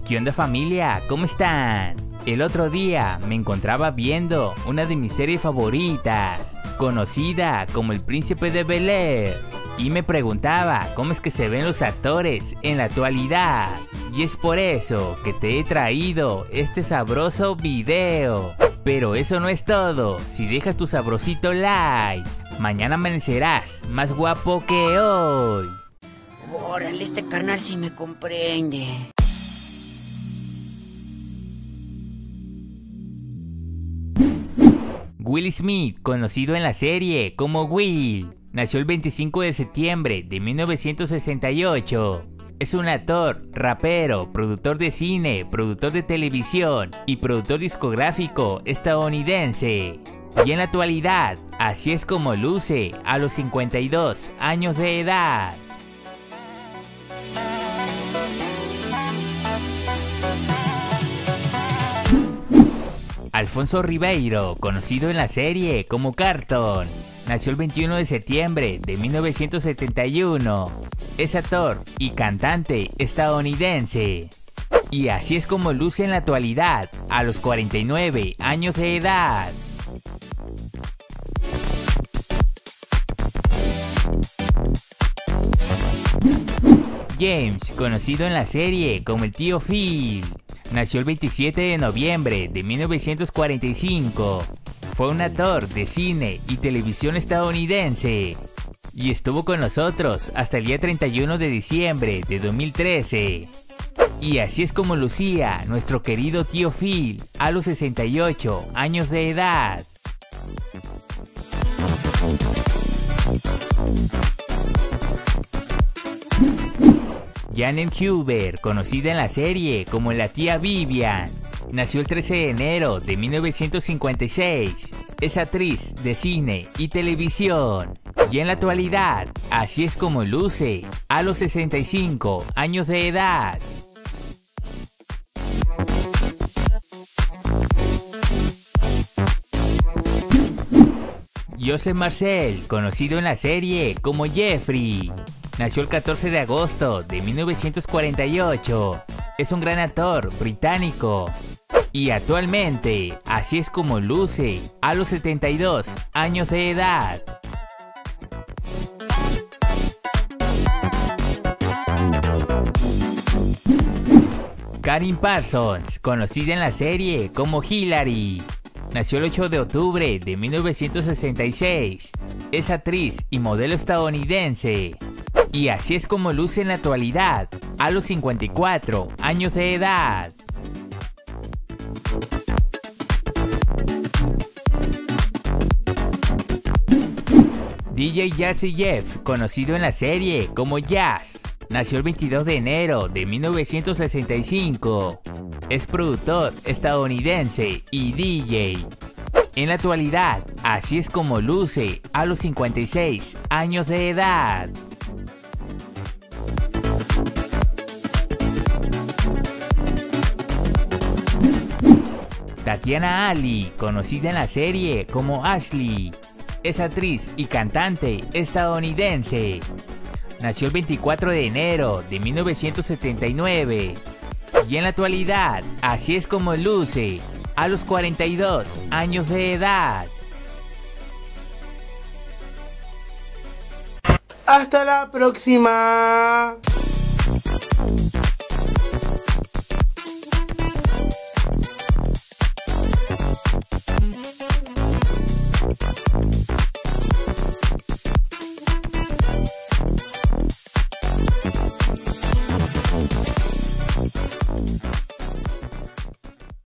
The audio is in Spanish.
¿Qué onda familia? ¿Cómo están? El otro día me encontraba viendo una de mis series favoritas, conocida como El Príncipe de Bel-Air, y me preguntaba cómo es que se ven los actores en la actualidad. Y es por eso que te he traído este sabroso video. Pero eso no es todo. Si dejas tu sabrosito like, mañana amanecerás más guapo que hoy. Órale, este carnal sí me comprende. Will Smith, conocido en la serie como Will, nació el 25 de septiembre de 1968. Es un actor, rapero, productor de cine, productor de televisión y productor discográfico estadounidense. Y en la actualidad, así es como luce a los 52 años de edad. Alfonso Ribeiro, conocido en la serie como Carlton, nació el 21 de septiembre de 1971. Es actor y cantante estadounidense. Y así es como luce en la actualidad, a los 49 años de edad. James, conocido en la serie como el Tío Phil, nació el 27 de noviembre de 1945. Fue un actor de cine y televisión estadounidense y estuvo con nosotros hasta el día 31 de diciembre de 2013. Y así es como lucía nuestro querido Tío Phil a los 68 años de edad. Janet Huber, conocida en la serie como la tía Vivian, nació el 13 de enero de 1956. Es actriz de cine y televisión. Y en la actualidad, así es como luce a los 65 años de edad. Joseph Marcel, conocido en la serie como Jeffrey, nació el 14 de agosto de 1948. Es un gran actor británico. Y actualmente, así es como luce a los 72 años de edad. Karin Parsons, conocida en la serie como Hillary, nació el 8 de octubre de 1966. Es actriz y modelo estadounidense. Y así es como luce en la actualidad, a los 54 años de edad. DJ Jazzy Jeff, conocido en la serie como Jazz, nació el 22 de enero de 1965. Es productor estadounidense y DJ. En la actualidad, así es como luce a los 56 años de edad. Tatiana Ali, conocida en la serie como Ashley, es actriz y cantante estadounidense. Nació el 24 de enero de 1979. Y en la actualidad, así es como luce a los 42 años de edad. Hasta la próxima.